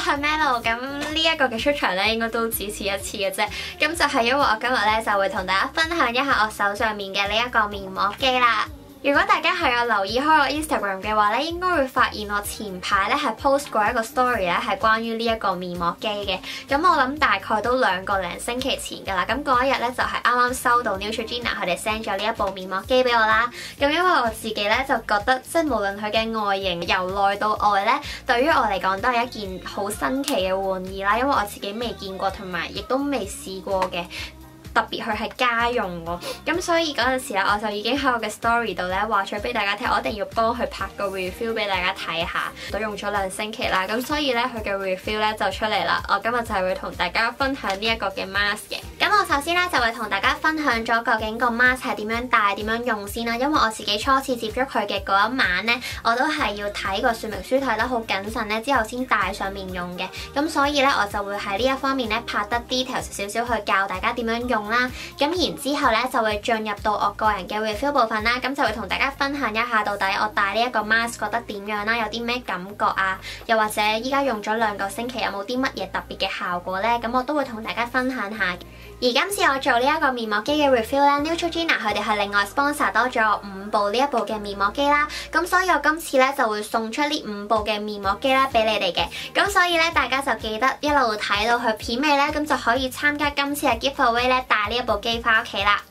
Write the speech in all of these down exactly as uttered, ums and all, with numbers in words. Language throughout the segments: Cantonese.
係 Melo， 咁呢一個嘅出場咧，應該都只此一次嘅啫。咁就係因為我今日咧就會同大家分享一下我手上面嘅呢一個面膜機啦。如果大家係有留意開我 Instagram 嘅話咧，應該會發現我前排咧係 post 過一個 story 咧，係關於呢一個面膜機嘅。咁我諗大概都兩個零星期前㗎啦。咁嗰一日咧就係啱啱收到 Neutrogena 佢哋 send 咗呢一部面膜機俾我啦。咁因為我自己咧就覺得，即係無論佢嘅外形由內到外咧，對於我嚟講都係一件好新奇嘅玩意啦。因為我自己未見過，同埋亦都未試過嘅。特別佢係家用喎，咁所以嗰陣時咧，我就已經喺我嘅 story 度咧話咗俾大家聽，我一定要幫佢拍個 review 俾大家睇下。都用咗兩星期啦，咁所以咧佢嘅 review 咧就出嚟啦。我今日就係會同大家分享呢一個嘅 mask 嘅。咁我首先咧就會同大家分享咗究竟個 mask 係點樣戴、點樣用先啦。因為我自己初次接觸佢嘅嗰一晚咧，我都係要睇個說明書睇得好謹慎咧，之後先戴上面用嘅。咁所以咧我就會喺呢一方面咧拍得 detail 少少去教大家點樣用啦。咁然之後咧就會進入到我個人嘅 review 部分啦，咁就會同大家分享一下到底我戴呢一個 mask 覺得點樣啦，有啲咩感覺啊，又或者依家用咗兩個星期有冇啲乜嘢特別嘅效果呢？咁我都會同大家分享下。而今次我做呢一個面膜機嘅 review 咧 ，Neutrogena 佢哋係另外 sponsor 多咗五部呢一部嘅面膜機啦，咁所以我今次咧就會送出呢五部嘅面膜機啦俾你哋嘅，咁所以咧大家就記得一路睇到佢片尾咧，咁就可以參加今次嘅 giveaway 咧，帶呢一部機翻屋企啦。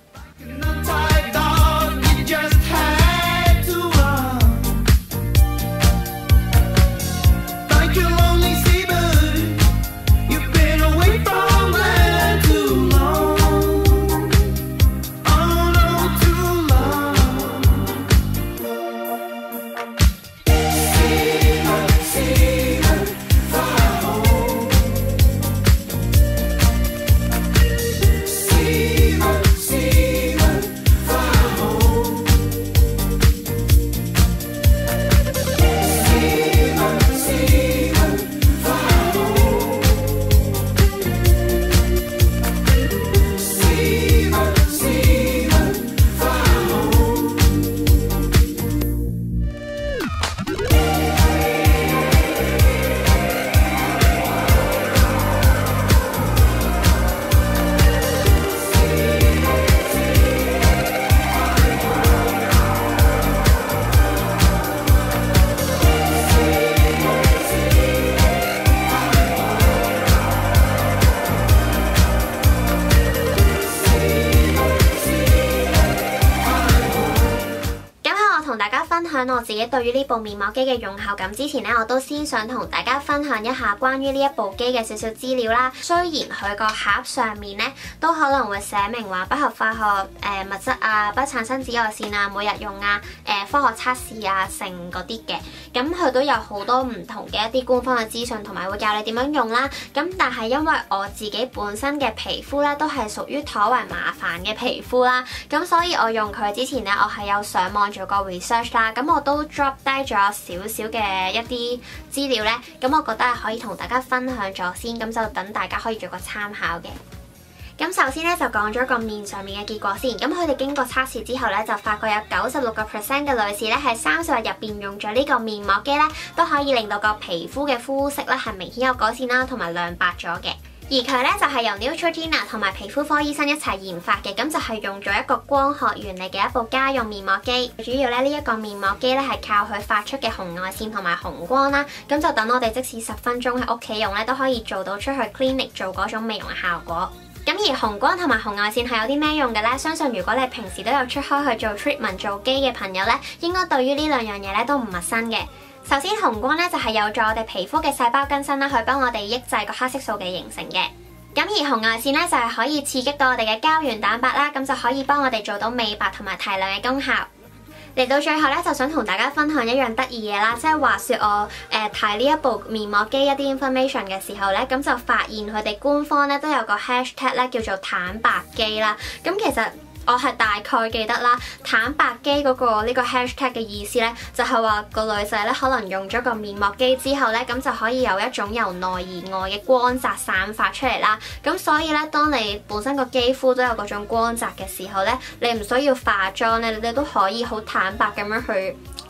大家分享我自己對於呢部面膜機嘅用效感之前呢，我都先想同大家分享一下關於呢一部機嘅少少資料啦。雖然佢個盒上面呢都可能會寫明話不合化學誒、呃、物質啊，不產生紫外線啊，每日用啊，誒、呃、科學測試啊，成嗰啲嘅，咁佢都有好多唔同嘅一啲官方嘅資訊，同埋會教你點樣用啦。咁但係因為我自己本身嘅皮膚咧都係屬於頗為麻煩嘅皮膚啦，咁所以我用佢之前呢，我係有上網做過 research 啦，咁我都 drop 低咗少少嘅一啲資料呢，咁我覺得係可以同大家分享咗先，咁就等大家可以做個參考嘅。咁首先咧就講咗個面上面嘅結果先，咁佢哋經過測試之後咧就發覺有九十六個 percent 嘅女士咧喺三十日入邊用咗呢個面膜機咧，都可以令到個皮膚嘅膚色咧係明顯有改善啦，同埋亮白咗嘅。而佢咧就係由 Neutrogena 同埋皮膚科醫生一齊研發嘅，咁就係用咗一個光學原理嘅一部家用面膜機。主要咧呢一個面膜機咧係靠佢發出嘅紅外線同埋紅光啦，咁就等我哋即使十分鐘喺屋企用咧都可以做到出去 clinic 做嗰種美容效果。咁而紅光同埋紅外線係有啲咩用嘅呢？相信如果你平時都有出開去做 treatment 做機嘅朋友呢，應該對於呢兩樣嘢咧都唔陌生嘅。首先紅光咧就係有助我哋皮膚嘅細胞更新啦，去幫我哋抑制個黑色素嘅形成嘅。咁而紅外線咧就係可以刺激到我哋嘅膠原蛋白啦，咁就可以幫我哋做到美白同埋提亮嘅功效。嚟到最後咧，就想同大家分享一樣得意嘢啦，即係話說我誒睇呢一部面膜機一啲 information 嘅時候咧，咁就發現佢哋官方咧都有個 hashtag 咧叫做坦白機啦。咁其實我係大概記得啦，坦白機嗰個呢個 hashtag 嘅意思咧，就係話個女仔咧可能用咗個面膜機之後咧，咁就可以有一種由內而外嘅光澤散發出嚟啦。咁所以咧，當你本身個肌膚都有嗰種光澤嘅時候咧，你唔需要化妝咧，你都可以好坦白咁樣去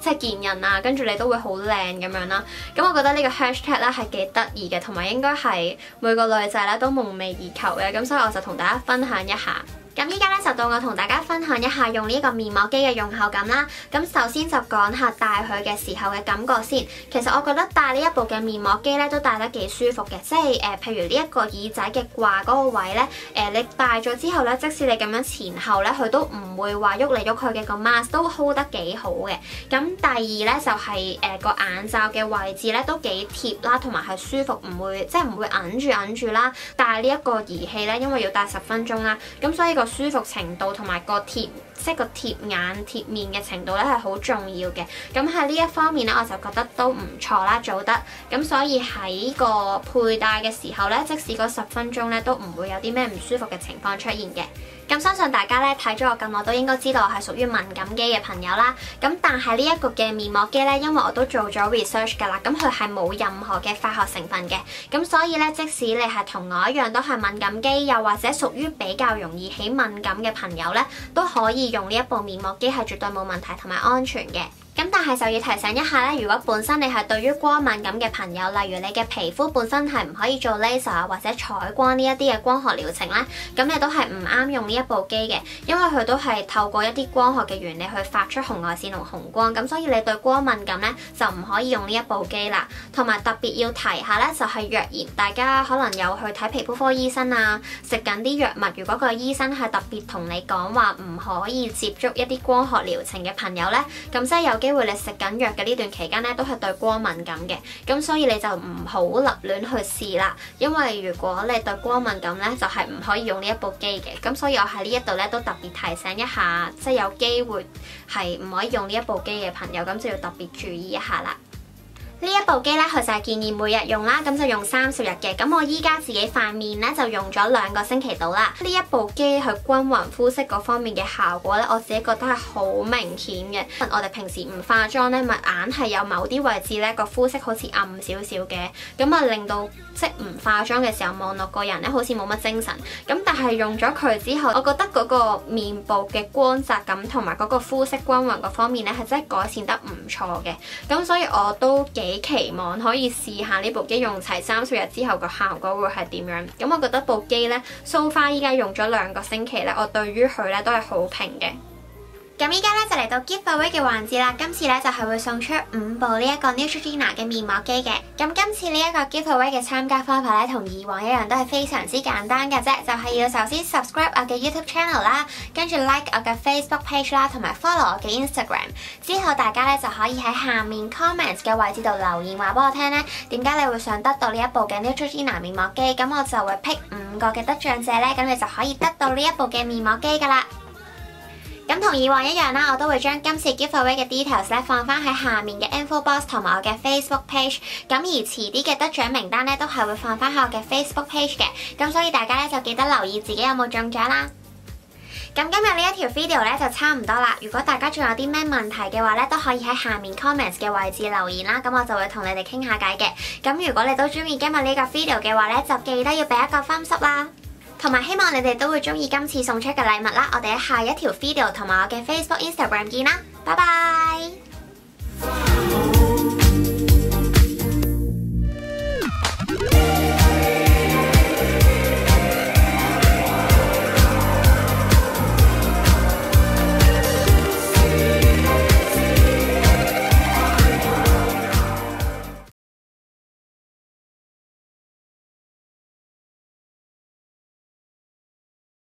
即係見人啊，跟住你都會好靚咁樣啦。咁我覺得呢個 hashtag 咧係幾得意嘅，同埋應該係每個女仔咧都夢寐以求嘅。咁所以我就同大家分享一下。咁依家咧就到我同大家分享一下用呢個面膜機嘅用後感啦。咁首先就講下戴佢嘅時候嘅感覺先。其實我覺得戴呢一部嘅面膜機咧都戴得幾舒服嘅，即係誒、呃，譬如呢一個耳仔嘅掛嗰個位咧，誒、呃、你戴咗之後咧，即使你咁樣前後咧，佢都唔會話喐嚟喐去嘅，個 mask 都 hold 得幾好嘅。咁第二咧就係誒個眼罩嘅位置咧都幾貼啦，同埋係舒服，唔會即係唔會揞住揞住啦。戴呢一個儀器咧，因為要戴十分鐘啦，咁所以個舒服程度同埋個貼即係個貼眼貼面嘅程度咧係好重要嘅。咁喺呢一方面咧，我就覺得都唔錯啦，做得。咁所以喺個佩戴嘅時候咧，即使嗰十分鐘咧都唔會有啲咩唔舒服嘅情況出現嘅。咁相信大家咧睇咗我咁耐都應該知道我係屬於敏感肌嘅朋友啦。咁但係呢一個嘅面膜機咧，因為我都做咗 research 㗎啦，咁佢係冇任何嘅化學成分嘅。咁所以咧，即使你係同我一樣都係敏感肌，又或者屬於比較容易起敏感嘅朋友咧，都可以用呢一部面膜機係絕對冇問題同埋安全嘅。咁但係就要提醒一下咧，如果本身你係對於光敏感嘅朋友，例如你嘅皮膚本身係唔可以做 laser 啊或者採光呢一啲嘅光學療程咧，咁你都係唔啱用呢一部機嘅，因為佢都係透過一啲光學嘅原理去發出紅外線同紅光，咁所以你對光敏感咧就唔可以用呢一部機啦。同埋特別要提下咧，就係若然大家可能有去睇皮膚科醫生啊，食緊啲藥物，如果個醫生係特別同你講話唔可以接觸一啲光學療程嘅朋友咧，咁即係有機會你食緊藥嘅呢段期間咧，都係對光敏感嘅，咁所以你就唔好立亂去試啦。因為如果你對光敏感咧，就係唔可以用呢一部機嘅。咁所以我喺呢一度咧都特別提醒一下，即係有機會係唔可以用呢一部機嘅朋友，咁就要特別注意一下啦。呢一部機咧，佢就係建議每日用啦，咁就用三十日嘅。咁我依家自己塊面咧就用咗兩個星期到啦。呢一部機佢均勻膚色嗰方面嘅效果咧，我自己覺得係好明顯嘅。我哋平時唔化妝咧，咪硬係有某啲位置咧個膚色好似暗少少嘅，咁啊令到即唔化妝嘅時候望落個人咧好似冇乜精神。咁但係用咗佢之後，我覺得嗰個面部嘅光澤感同埋嗰個膚色均勻嗰方面咧係真係改善得唔錯嘅。咁所以我都幾期望可以試下呢部機用齊三十日之後個效果會係點樣。咁我覺得部機呢 so far 依家用咗兩個星期呢，我對於佢呢都係好評嘅。咁依家咧就嚟到 giveaway 嘅環節啦，今次咧就係會送出五部呢一個 Neutrogena 嘅面膜機嘅。咁今次呢一個 giveaway 嘅參加方法咧，同以往一樣都係非常之簡單嘅啫，就係要首先 subscribe 我嘅 YouTube channel 啦，跟住 like 我嘅 Facebook page 啦，同埋 follow 我嘅 Instagram。之後大家咧就可以喺下面 comments 嘅位置度留言話俾我聽咧，點解你會想得到呢一部嘅 Neutrogena 面膜機？咁我就會 pick 五個嘅得獎者咧，咁你就可以得到呢一部嘅面膜機噶啦。咁同以往一樣啦，我都會將今次 giveaway 嘅 details 咧放翻喺下面嘅 info box 同埋我嘅 Facebook page。咁而遲啲嘅得獎名單咧都係會放翻喺我嘅 Facebook page 嘅。咁所以大家咧就記得留意自己有冇中獎啦。咁今日呢一條 video 咧就差唔多啦。如果大家仲有啲咩問題嘅話咧，都可以喺下面 comments 嘅位置留言啦。咁我就會同你哋傾下偈嘅。咁如果你都中意今日呢個 video 嘅話咧，就記得要俾一個 thumbs up啦。同埋希望你哋都會中意今次送出嘅禮物啦。我哋喺下一條 video 同埋我嘅 Facebook、Instagram 見啦，拜拜。